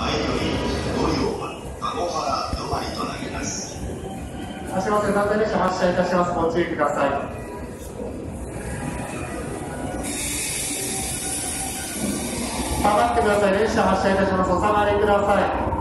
足場線暫定列車発車いたします。ご注意ください。下がってください。列車発車いたします。お下がりください。